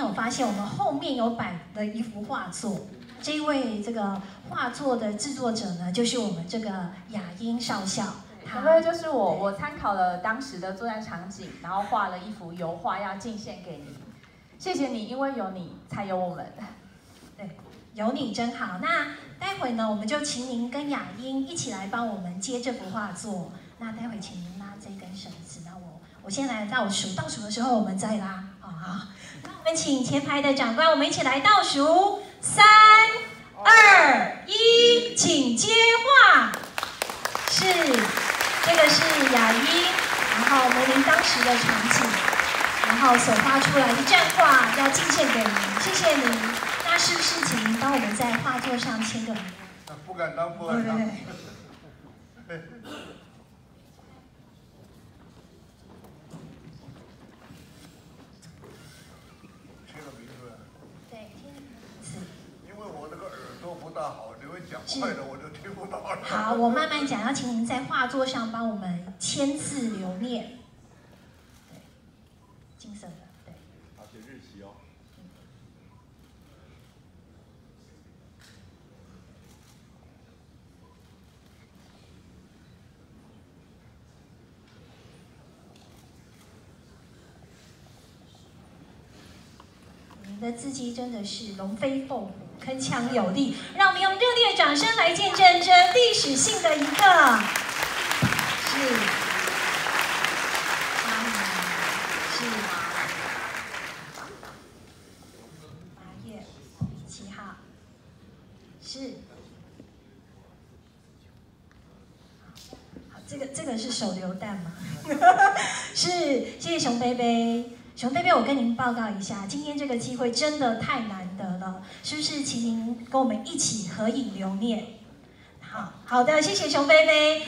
有发现我们后面有摆了一幅画作，这一位这个画作的制作者呢，就是我们这个雅英少校。 因为就是我参考了当时的作战场景，然后画了一幅油画要敬献给你。谢谢你，因为有你才有我们。 对，有你真好。那待会呢，我们就请您跟雅英一起来帮我们接这幅画作。那待会请您拉这根绳子，那我先来，在我倒数的时候我们再拉。好，那我们请前排的长官，我们一起来倒数，3、2、1，请接画。是，这个是雅英，然后梅林当时的场景，然后所画出来的战画要敬献给您，谢谢您。那是不是请您帮我们在画作上签个名？ 不敢当，不敢当。对。签个名字。 对，签个名字。 因为我那个耳朵不大好，你们讲快的我就听不到了。 好，我慢慢讲，要请您在画作上帮我们签字留念。对，金色的，对。 而且日期哦。 您的字迹真的是龙飞凤舞，铿锵有力，让我们用热烈掌声来见证这历史性的一刻。是，是8月7号，是。好，这个是手榴弹吗？是，谢谢熊贝贝。熊贝贝，我跟您报告一下，今天这个机会真的太难得了，是不是？请您跟我们一起合影留念。好的，谢谢熊贝贝。